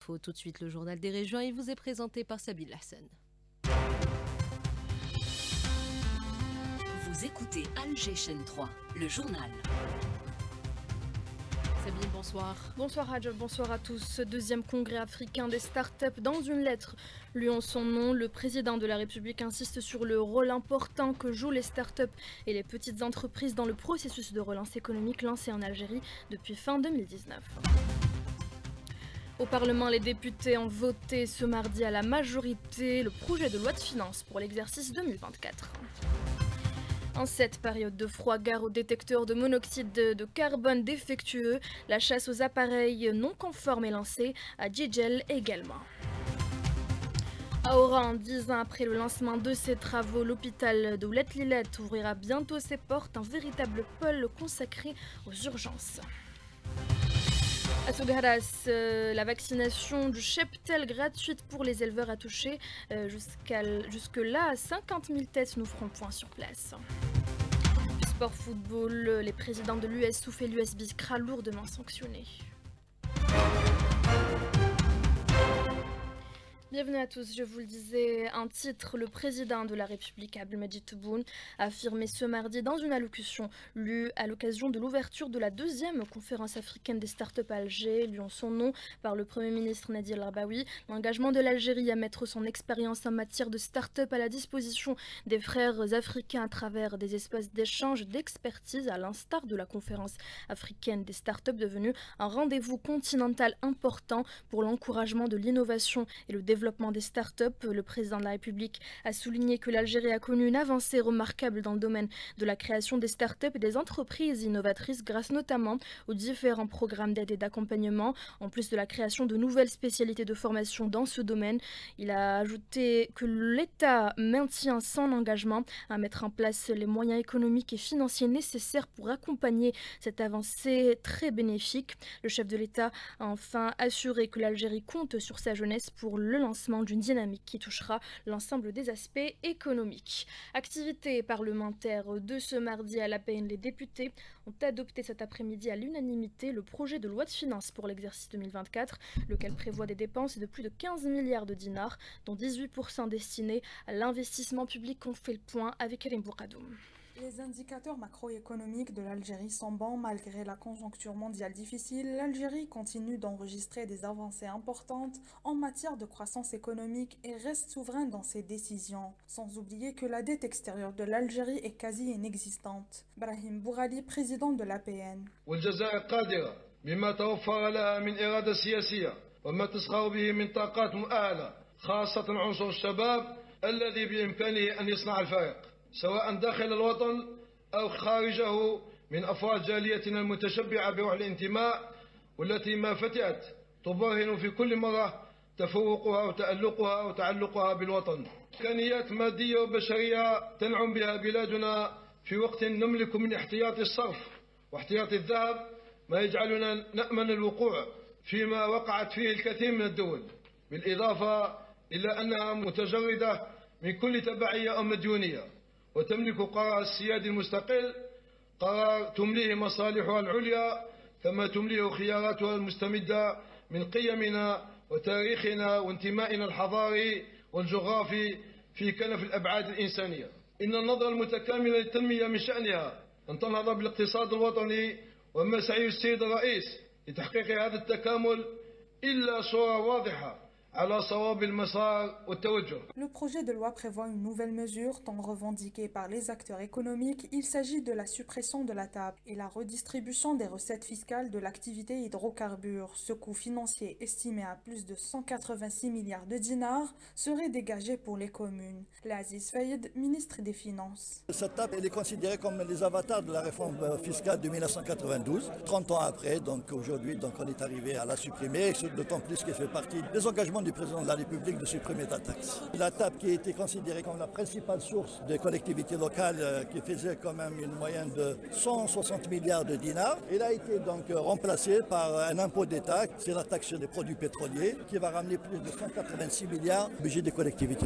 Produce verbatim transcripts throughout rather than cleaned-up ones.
Faut tout de suite le journal des régions. Il vous est présenté par Sabine Lassen. Vous écoutez Alger Chaîne trois, le journal. Sabine, bonsoir. Bonsoir Hadj, bonsoir à tous. Ce deuxième congrès africain des startups, dans une lettre lui en son nom, le président de la République insiste sur le rôle important que jouent les startups et les petites entreprises dans le processus de relance économique lancé en Algérie depuis fin deux mille dix-neuf. Au Parlement, les députés ont voté ce mardi à la majorité le projet de loi de finances pour l'exercice deux mille vingt-quatre. En cette période de froid, gare aux détecteurs de monoxyde de carbone défectueux, la chasse aux appareils non conformes est lancée, à Djidjel également. À Oran, dix ans après le lancement de ses travaux, l'hôpital de Oulet-Lilet ouvrira bientôt ses portes, un véritable pôle consacré aux urgences. À Sogaras, euh, la vaccination du cheptel gratuite pour les éleveurs a touché. Euh, Jusque-là, cinquante mille têtes nous feront point sur place. Du sport football, les présidents de l'U S Souf et l'U S Biskra lourdement sanctionnés. Bienvenue à tous, je vous le disais, un titre, le président de la République Abdelmadjid Tebboune a affirmé ce mardi dans une allocution lue à l'occasion de l'ouverture de la deuxième conférence africaine des startups à Alger, lui en son nom par le Premier ministre Nadi El Rabaoui, l'engagement de l'Algérie à mettre son expérience en matière de startup à la disposition des frères africains à travers des espaces d'échange d'expertise à l'instar de la conférence africaine des startups devenue un rendez-vous continental important pour l'encouragement de l'innovation et le développement des startups. Le président de la République a souligné que l'Algérie a connu une avancée remarquable dans le domaine de la création des startups et des entreprises innovatrices grâce notamment aux différents programmes d'aide et d'accompagnement, en plus de la création de nouvelles spécialités de formation dans ce domaine. Il a ajouté que l'État maintient son engagement à mettre en place les moyens économiques et financiers nécessaires pour accompagner cette avancée très bénéfique. Le chef de l'État a enfin assuré que l'Algérie compte sur sa jeunesse pour le lancement d'une dynamique qui touchera l'ensemble des aspects économiques. Activité parlementaire de ce mardi à l'A P N, les députés ont adopté cet après-midi à l'unanimité le projet de loi de finances pour l'exercice deux mille vingt-quatre, lequel prévoit des dépenses de plus de quinze milliards de dinars, dont dix-huit pour cent destinés à l'investissement public. On fait le point avec Elim Bourkadoum. Les indicateurs macroéconomiques de l'Algérie sont bons malgré la conjoncture mondiale difficile. L'Algérie continue d'enregistrer des avancées importantes en matière de croissance économique et reste souveraine dans ses décisions. Sans oublier que la dette extérieure de l'Algérie est quasi inexistante. Brahim Bourali, président de l'A P N. بما توفر لها من إرادة سياسية وما تسخر به من طاقات مؤهلة خاصة عنصر الشباب الذي بإمكانه أن يصنع الفارق سواء داخل الوطن أو خارجه من أفراد جاليتنا المتشبعة بروح الانتماء والتي ما فتئت تبرهن في كل مرة تفوقها وتألقها وتعلقها بالوطن. إمكانيات مادية وبشرية تنعم بها بلادنا في وقت نملك من احتياطي الصرف واحتياطي الذهب ما يجعلنا نأمن الوقوع فيما وقعت فيه الكثير من الدول، بالإضافة إلى أنها متجردة من كل تبعية أو مديونية وتملك قرار السيادي المستقل، قرار تمليه مصالحها العليا كما تمليه خياراتها المستمدة من قيمنا وتاريخنا وانتمائنا الحضاري والجغرافي في كنف الأبعاد الإنسانية. إن النظرة المتكاملة للتنمية من شأنها أن تنهض بالاقتصاد الوطني، وما سعي السيد الرئيس لتحقيق هذا التكامل إلا صورة واضحة على صواب المسار والتوجه. Le projet de loi prévoit une nouvelle mesure tant revendiquée par les acteurs économiques. Il s'agit de la suppression de la taxe et la redistribution des recettes fiscales de l'activité hydrocarbures. Ce coût financier estimé à plus de cent quatre-vingt-six milliards de dinars serait dégagé pour les communes. L'Aziz Faïd, ministre des Finances. Cette taxe elle est considérée comme les avatars de la réforme fiscale de mille neuf cent quatre-vingt-douze. trente ans après, donc aujourd'hui, donc on est arrivé à la supprimer, d'autant plus qu'elle fait partie des engagements du président de la République de supprimer la taxe. La taxe qui a été considérée comme la principale source de collectivités locales euh, qui faisait quand même une moyenne de cent soixante milliards de dinars, elle a été donc euh, remplacée par un impôt d'État, c'est la taxe sur les produits pétroliers, qui va ramener plus de cent quatre-vingt-six milliards au budget des collectivités locales. Le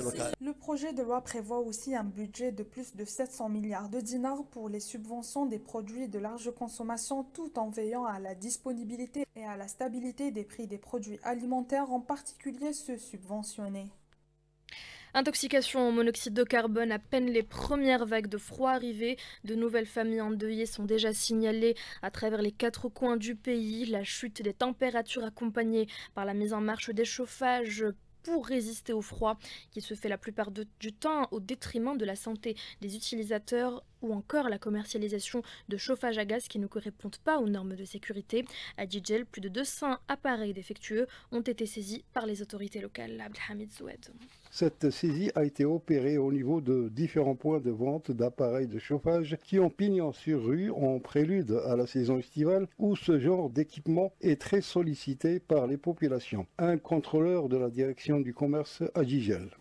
Le projet de loi prévoit aussi un budget de plus de sept cents milliards de dinars pour les subventions des produits de large consommation tout en veillant à la disponibilité et à la stabilité des prix des produits alimentaires, en particulier ceux subventionnés. Intoxication au monoxyde de carbone, à peine les premières vagues de froid arrivées, de nouvelles familles endeuillées sont déjà signalées à travers les quatre coins du pays. La chute des températures accompagnée par la mise en marche des chauffages pour résister au froid qui se fait la plupart de, du temps au détriment de la santé des utilisateurs, ou encore la commercialisation de chauffage à gaz qui ne correspondent pas aux normes de sécurité. À Djidjel, plus de deux cents appareils défectueux ont été saisis par les autorités locales. Abdelhamid Zoued. Cette saisie a été opérée au niveau de différents points de vente d'appareils de chauffage qui ont pignon sur rue en prélude à la saison estivale où ce genre d'équipement est très sollicité par les populations. Un contrôleur de la direction du commerce à Djidjel.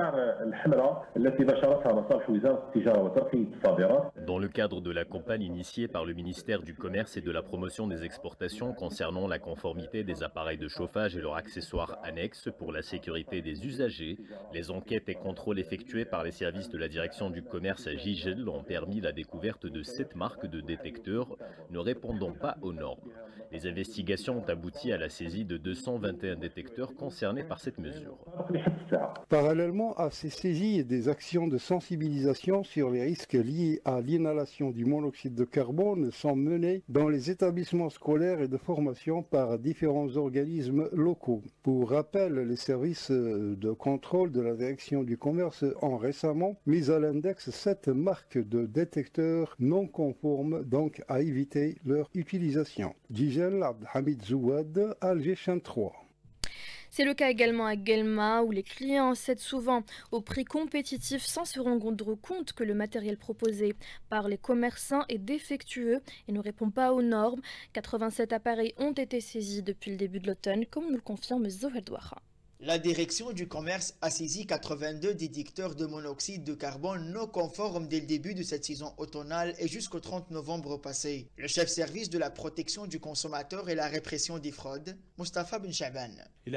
Dans le cadre de la campagne initiée par le ministère du Commerce et de la Promotion des Exportations concernant la conformité des appareils de chauffage et leurs accessoires annexes pour la sécurité des usagers, les enquêtes et contrôles effectués par les services de la direction du commerce à Djidjel ont permis la découverte de sept marques de détecteurs ne répondant pas aux normes. Les investigations ont abouti à la saisie de deux cent vingt et un détecteurs concernés par cette mesure. Parallèlement à ces saisies, des actions de sensibilisation sur les risques liés à l'inhalation du monoxyde de carbone sont menées dans les établissements scolaires et de formation par différents organismes locaux. Pour rappel, les services de contrôle de la direction du commerce ont récemment mis à l'index sept marques de détecteurs non conformes, donc à éviter leur utilisation. Djidjel, Abdelhamid Zouad, Alger Chaîne trois. C'est le cas également à Guelma, où les clients cèdent souvent au prix compétitif sans se rendre compte que le matériel proposé par les commerçants est défectueux et ne répond pas aux normes. quatre-vingt-sept appareils ont été saisis depuis le début de l'automne, comme nous le confirme Zohel Douaha. La direction du commerce a saisi quatre-vingt-deux détecteurs de monoxyde de carbone non conformes dès le début de cette saison automnale et jusqu'au trente novembre passé. Le chef service de la protection du consommateur et la répression des fraudes, Mustafa Ben Chaban.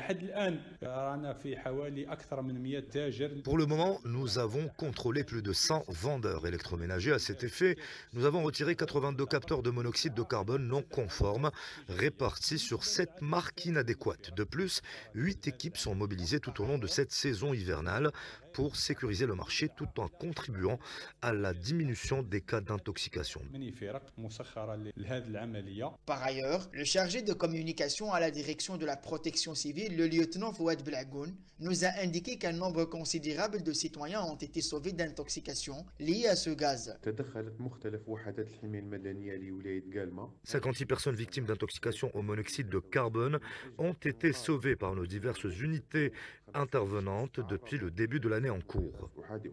Pour le moment, nous avons contrôlé plus de cent vendeurs électroménagers. À cet effet, nous avons retiré quatre-vingt-deux capteurs de monoxyde de carbone non conformes répartis sur sept marques inadéquates. De plus, huit équipes sont mobilisés tout au long de cette saison hivernale pour sécuriser le marché tout en contribuant à la diminution des cas d'intoxication. Par ailleurs, le chargé de communication à la direction de la protection civile, le lieutenant Fouad Blagoun, nous a indiqué qu'un nombre considérable de citoyens ont été sauvés d'intoxication liée à ce gaz. cinquante-six personnes victimes d'intoxication au monoxyde de carbone ont été sauvées par nos diverses unités intervenantes depuis le début de l'année en cours.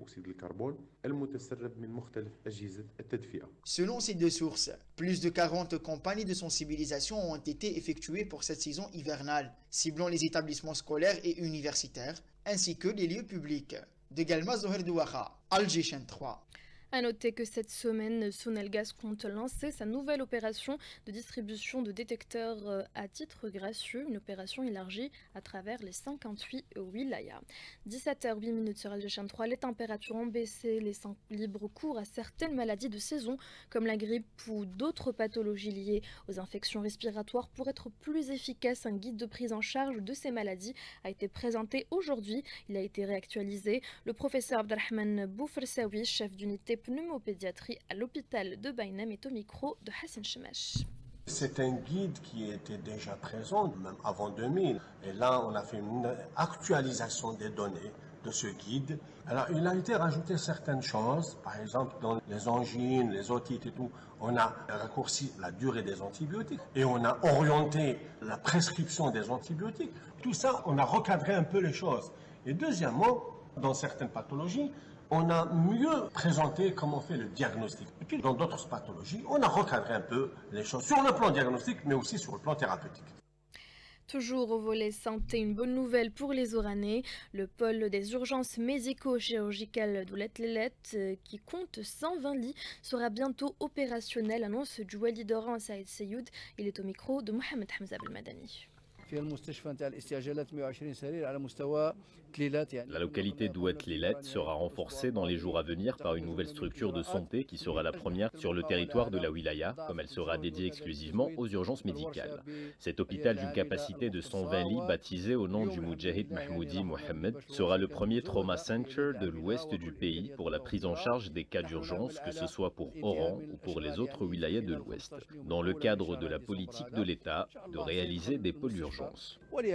Selon ces deux sources, plus de quarante campagnes de sensibilisation ont été effectuées pour cette saison hivernale, ciblant les établissements scolaires et universitaires, ainsi que les lieux publics. De Galma Zoher Douaha, Alger Chaîne trois. A noter que cette semaine, Sonelgaz compte lancer sa nouvelle opération de distribution de détecteurs à titre gracieux, une opération élargie à travers les cinquante-huit wilayas. dix-sept heures huit sur Alger Chaîne trois, les températures ont baissé, laissant libre cours à certaines maladies de saison, comme la grippe ou d'autres pathologies liées aux infections respiratoires. Pour être plus efficace, un guide de prise en charge de ces maladies a été présenté aujourd'hui. Il a été réactualisé. Le professeur Abdelrahman Boufrsaoui, chef d'unité pneumopédiatrie à l'hôpital de Baïnem, est au micro de Hassan Chemash. C'est un guide qui était déjà présent même avant deux mille. Et là, on a fait une actualisation des données de ce guide. Alors, il a été rajouté certaines choses. Par exemple, dans les angines, les otites et tout, on a raccourci la durée des antibiotiques et on a orienté la prescription des antibiotiques. Tout ça, on a recadré un peu les choses. Et deuxièmement, dans certaines pathologies, on a mieux présenté comment on fait le diagnostic. Et puis dans d'autres pathologies, on a recadré un peu les choses sur le plan diagnostique, mais aussi sur le plan thérapeutique. Toujours au volet santé, une bonne nouvelle pour les Oranais. Le pôle des urgences médico-chirurgicales d'Oulet-Lelet, qui compte cent vingt lits, sera bientôt opérationnel, annonce du Wali d'Oran Saïd Seyoud. Il est au micro de Mohamed Hamza Belmadani. La localité d'Oued Tlilat sera renforcée dans les jours à venir par une nouvelle structure de santé qui sera la première sur le territoire de la wilaya, comme elle sera dédiée exclusivement aux urgences médicales. Cet hôpital d'une capacité de cent vingt lits, baptisé au nom du Moudjahid Mahmoudi Mohamed, sera le premier trauma center de l'ouest du pays pour la prise en charge des cas d'urgence, que ce soit pour Oran ou pour les autres wilayas de l'ouest, dans le cadre de la politique de l'État de réaliser des pôles d'urgence.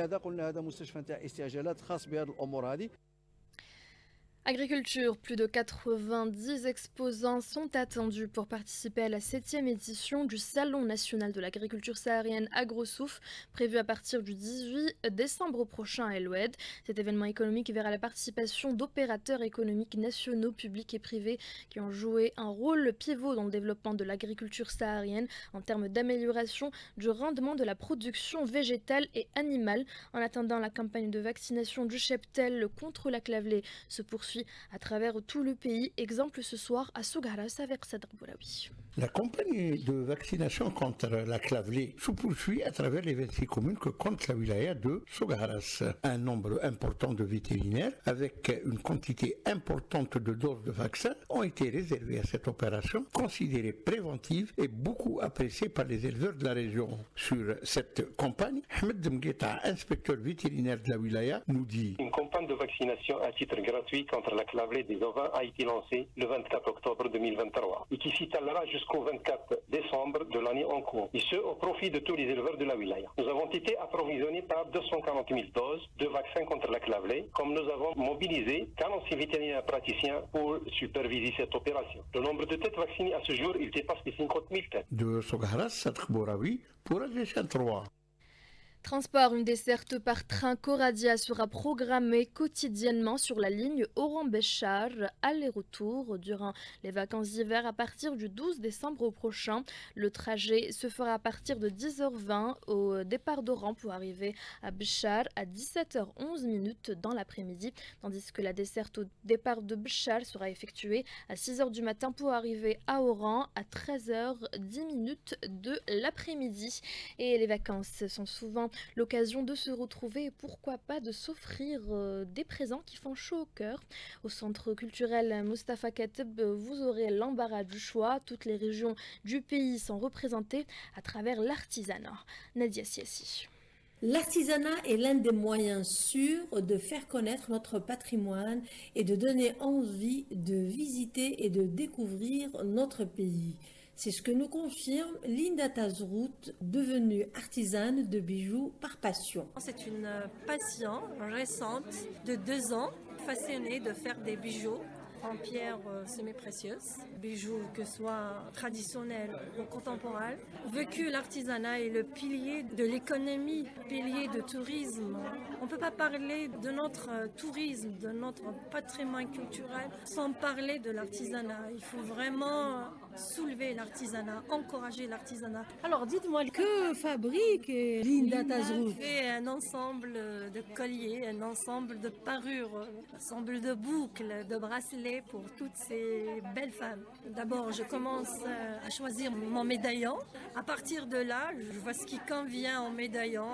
Agriculture, plus de quatre-vingt-dix exposants sont attendus pour participer à la septième édition du Salon national de l'agriculture saharienne AgroSouf, prévu à partir du dix-huit décembre prochain à El Oued. Cet événement économique verra la participation d'opérateurs économiques nationaux, publics et privés qui ont joué un rôle pivot dans le développement de l'agriculture saharienne en termes d'amélioration du rendement de la production végétale et animale. En attendant, la campagne de vaccination du cheptel contre la clavelée se poursuit à travers tout le pays. Exemple ce soir à Sougaras avec Sadr Boulaoui. La campagne de vaccination contre la clavelée se poursuit à travers les vingt-six communes que compte la wilaya de Sougaras. Un nombre important de vétérinaires avec une quantité importante de doses de vaccins ont été réservés à cette opération, considérée préventive et beaucoup appréciée par les éleveurs de la région. Sur cette campagne, Ahmed Mgueta, inspecteur vétérinaire de la wilaya, nous dit: une campagne de vaccination à titre gratuit contre la clavelée des ovins a été lancée le vingt-quatre octobre deux mille vingt-trois et qui s'étalera jusqu'au vingt-quatre décembre de l'année en cours, et ce au profit de tous les éleveurs de la wilaya. Nous avons été approvisionnés par deux cent quarante mille doses de vaccins contre la clavelée, comme nous avons mobilisé quarante-six vétérinaires praticiens pour superviser cette opération. Le nombre de têtes vaccinées à ce jour, il dépasse les cinquante mille têtes. De Sougaras, Sadr Bouraoui pour Algéchane trois. Transport, une desserte par train Coradia sera programmée quotidiennement sur la ligne Oran-Béchar, aller-retour durant les vacances d'hiver à partir du douze décembre prochain. Le trajet se fera à partir de dix heures vingt au départ d'Oran pour arriver à Béchar à dix-sept heures onze minutes dans l'après-midi, tandis que la desserte au départ de Béchar sera effectuée à six heures du matin pour arriver à Oran à treize heures dix minutes de l'après-midi. Et les vacances sont souvent l'occasion de se retrouver et pourquoi pas de s'offrir euh, des présents qui font chaud au cœur. Au centre culturel Mustafa Kateb, vous aurez l'embarras du choix. Toutes les régions du pays sont représentées à travers l'artisanat. Nadia Siassi. L'artisanat est l'un des moyens sûrs de faire connaître notre patrimoine et de donner envie de visiter et de découvrir notre pays. C'est ce que nous confirme Linda Tazrout, devenue artisane de bijoux par passion. C'est une passion récente de deux ans, passionnée de faire des bijoux en pierre semi-précieuse, bijoux que ce soit traditionnels ou contemporains. Vécu, l'artisanat est le pilier de l'économie, pilier de tourisme. On ne peut pas parler de notre tourisme, de notre patrimoine culturel sans parler de l'artisanat. Il faut vraiment soulever l'artisanat, encourager l'artisanat. Alors dites-moi, que fabrique Linda Tazrout? Elle fait un ensemble de colliers, un ensemble de parures, un ensemble de boucles, de bracelets pour toutes ces belles femmes. D'abord, je commence à choisir mon médaillon. À partir de là, je vois ce qui convient au médaillon,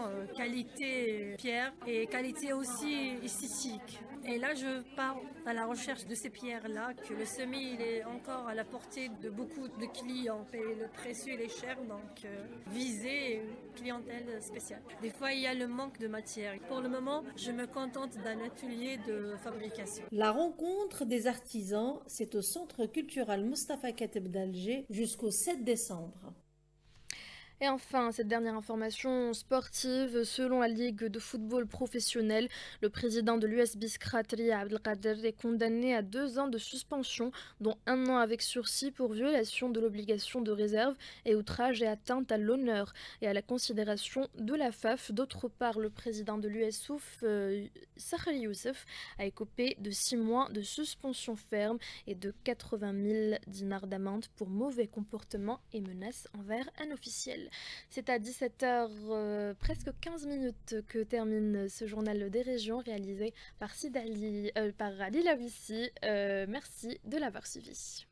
qualité pierre et qualité aussi esthétique. Et là, je pars à la recherche de ces pierres-là, que le semis il est encore à la portée de beaucoup de clients. Et le précieux, il est cher, donc euh, viser une clientèle spéciale. Des fois, il y a le manque de matière. Pour le moment, je me contente d'un atelier de fabrication. La rencontre des artisans, c'est au Centre culturel Mustafa Kateb d'Alger jusqu'au sept décembre. Et enfin, cette dernière information sportive, selon la Ligue de football professionnel, le président de l'U S B Skratri, Abdelkader, est condamné à deux ans de suspension, dont un an avec sursis pour violation de l'obligation de réserve et outrage et atteinte à l'honneur et à la considération de la F A F. D'autre part, le président de l'U S O F, euh, Sakhri Youssef, a écopé de six mois de suspension ferme et de quatre-vingt mille dinars d'amende pour mauvais comportement et menaces envers un officiel. C'est à dix-sept heures, euh, presque quinze minutes, que termine ce journal des régions réalisé par Sidali, euh, par Ali Lawissi. Euh, merci de l'avoir suivi.